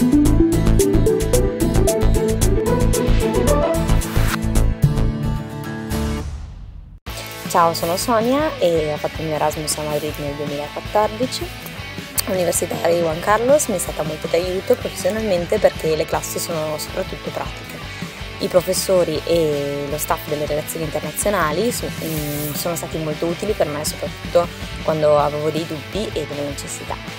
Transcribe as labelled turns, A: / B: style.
A: Ciao, sono Sonia e ho fatto il mio Erasmus a Madrid nel 2014. All'Università di Juan Carlos mi è stata molto d'aiuto professionalmente perché le classi sono soprattutto pratiche. I professori e lo staff delle relazioni internazionali sono stati molto utili per me, soprattutto quando avevo dei dubbi e delle necessità.